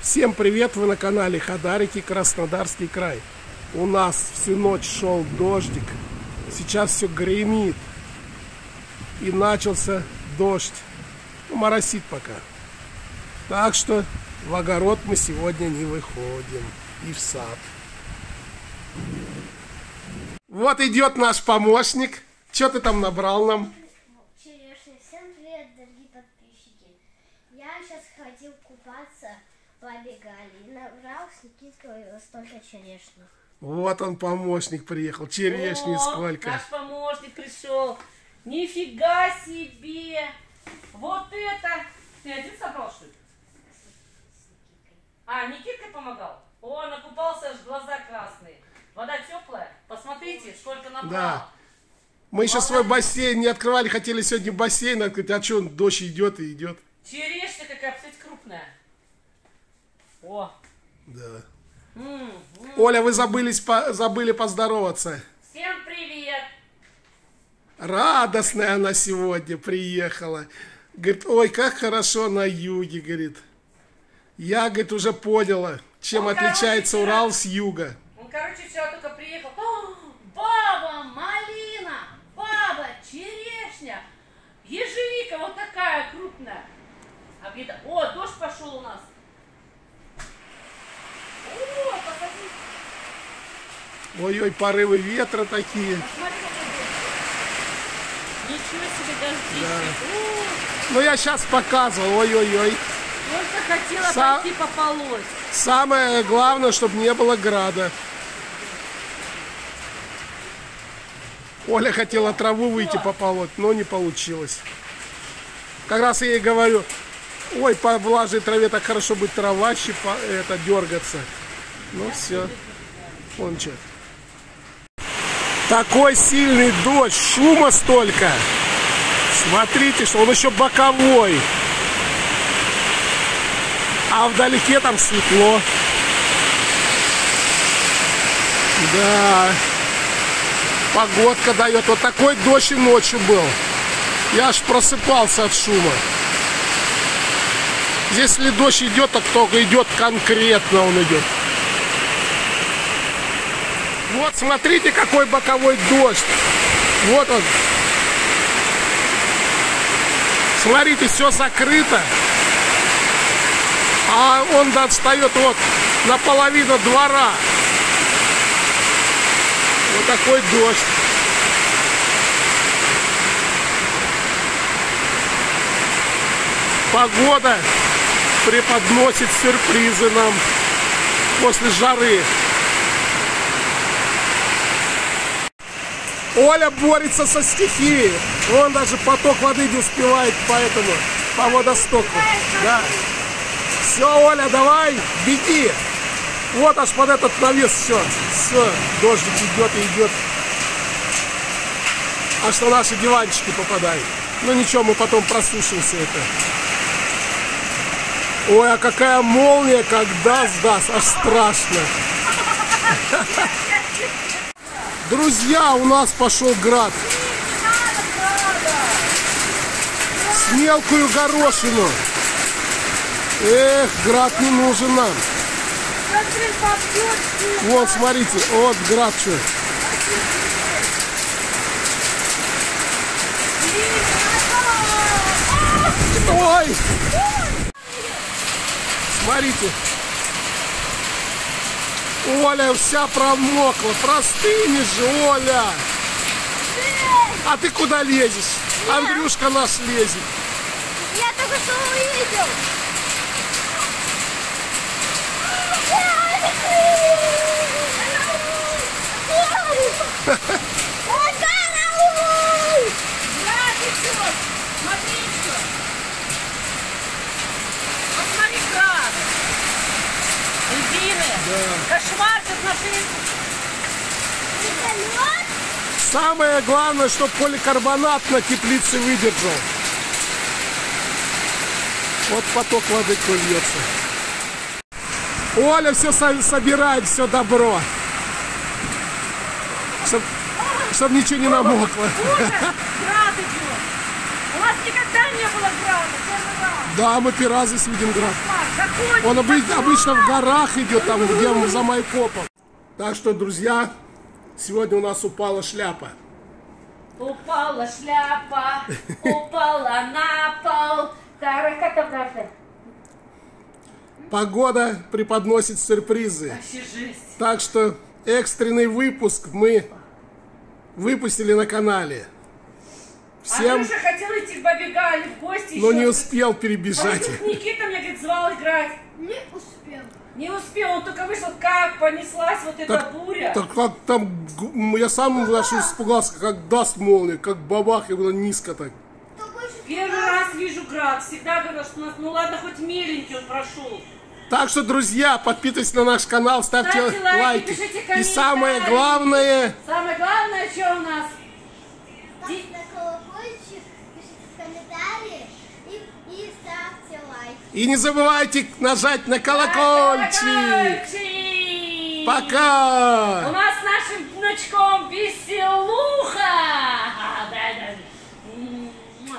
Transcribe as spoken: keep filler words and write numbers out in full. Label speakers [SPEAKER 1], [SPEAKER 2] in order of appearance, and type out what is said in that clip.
[SPEAKER 1] Всем привет! Вы на канале Хадарики, Краснодарский край. У нас всю ночь шел дождик. Сейчас все гремит. И начался дождь. Ну, моросит пока. Так что в огород мы сегодня не выходим. И в сад. Вот идет наш помощник. Что ты там набрал нам?
[SPEAKER 2] Черешня. Всем привет, дорогие подписчики. Я сейчас ходил купаться, побегали и набрал с Никиткой столько черешни.
[SPEAKER 1] Вот он, помощник, приехал. Черешни
[SPEAKER 3] О,
[SPEAKER 1] сколько.
[SPEAKER 3] Наш помощник пришел. Нифига себе. Вот это. Ты один собрал, что ли? А, Никитка помогал? О, накупался, аж глаза красные. Вода теплая. Посмотрите, сколько набрал.
[SPEAKER 1] Да. Мы еще свой бассейн не открывали, хотели сегодня бассейн открыть, а что, дождь идет и идет.
[SPEAKER 3] Черешня какая, кстати, крупная. О.
[SPEAKER 1] Да.
[SPEAKER 3] М -м.
[SPEAKER 1] Оля, вы забылись, по, забыли поздороваться.
[SPEAKER 3] Всем привет.
[SPEAKER 1] Радостная она сегодня приехала. Говорит, ой, как хорошо на юге, говорит. Я, говорит, уже поняла, чем
[SPEAKER 3] Он,
[SPEAKER 1] отличается
[SPEAKER 3] короче,
[SPEAKER 1] Урал с юга.
[SPEAKER 3] Он, короче, вчера только приехал. О, баба, малина, баба, черешня, ежевика вот такая крупная. А где-то... О, дождь пошел у нас. О, посмотри.
[SPEAKER 1] Ой-ой, порывы ветра такие.
[SPEAKER 3] Посмотри, какой дождь. Ничего себе дождище.
[SPEAKER 1] Да. Ну, я сейчас показывал, ой-ой-ой.
[SPEAKER 3] Только хотела
[SPEAKER 1] Са...
[SPEAKER 3] пойти пополоть.
[SPEAKER 1] Самое главное, чтобы не было града. Оля хотела траву выйти пополоть, но не получилось. Как раз я ей говорю, ой, по влажной траве так хорошо будет трава щипа, это, дергаться. Ну все, вон что. Такой сильный дождь, шума столько. Смотрите, что он еще боковой. А вдалеке там светло. Да. Погодка дает. Вот такой дождь и ночью был. Я аж просыпался от шума. Если дождь идет, так только идет конкретно он идет. Вот смотрите, какой боковой дождь. Вот он. Смотрите, все закрыто. А он достает вот наполовину двора. Вот такой дождь. Погода преподносит сюрпризы нам после жары. Оля борется со стихией. Он даже поток воды не успевает по этому, по водостоку. Да. Все, Оля, давай, беги. Вот аж под этот навес все. Все, дождик идет и идет. Аж на наши диванчики попадает. Ну ничего, мы потом просушим все это. Ой, а какая молния, как даст, даст, аж страшно. Друзья, у нас пошел град. С мелкую горошину. Эх, град не нужен нам. Вот, смотрите, вот град что. Ой! Смотрите. Оля вся промокла. Простынешь же, Оля. А ты куда лезешь? Андрюшка наш лезет.
[SPEAKER 2] Я только что увидел.
[SPEAKER 3] Смотри, что. Посмотри, как. Эльвиры. Да. Кошмар тут нашли.
[SPEAKER 1] Самое главное, чтобы поликарбонат на теплице выдержал. Вот поток воды льется. Оля все собирает, все добро. Чтоб, чтоб ничего не намокло.
[SPEAKER 3] Град идет. У нас никогда не было града. Первый раз.
[SPEAKER 1] Да, мы первый раз здесь видим град.
[SPEAKER 3] Как проходит.
[SPEAKER 1] Он обы- обычно в горах идет, там, где за Майкопом. Так что, друзья, сегодня у нас упала шляпа.
[SPEAKER 3] Упала шляпа, упала на пол. Таракатабрака.
[SPEAKER 1] Погода преподносит сюрпризы.
[SPEAKER 3] Вообще жесть.
[SPEAKER 1] Так что экстренный выпуск мы выпустили на канале. Всем,
[SPEAKER 3] Андрюша хотел идти к бабе Гале в гости.
[SPEAKER 1] но
[SPEAKER 3] еще.
[SPEAKER 1] не успел
[SPEAKER 3] А
[SPEAKER 1] перебежать.
[SPEAKER 3] тут Никита меня, говорит, звал играть.
[SPEAKER 2] Не успел.
[SPEAKER 3] Не успел, он только вышел, как понеслась вот эта
[SPEAKER 1] Так,
[SPEAKER 3] буря.
[SPEAKER 1] так как там, г- я сам даже испугался, как даст молнию, как бабах, и было низко так.
[SPEAKER 2] Кто больше
[SPEAKER 3] Первый раз вижу град. Всегда говорил, что у нас, ну ладно, хоть миленький он прошел.
[SPEAKER 1] Так что, друзья, подписывайтесь на наш канал, ставьте,
[SPEAKER 3] Ставьте лайки,
[SPEAKER 1] лайки.
[SPEAKER 3] пишите
[SPEAKER 1] И
[SPEAKER 3] комментарии.
[SPEAKER 1] самое главное,
[SPEAKER 3] Самое главное, что у нас?
[SPEAKER 2] ставьте на колокольчик, пишите комментарии и, и ставьте лайк.
[SPEAKER 1] и не забывайте нажать на колокольчик.
[SPEAKER 3] Колокольчик!
[SPEAKER 1] Пока!
[SPEAKER 3] У нас с нашим внучком веселуха! Да, да. Муа.